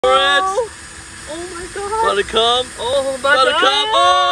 Oh my god. About to come. Oh, About to come. Oh!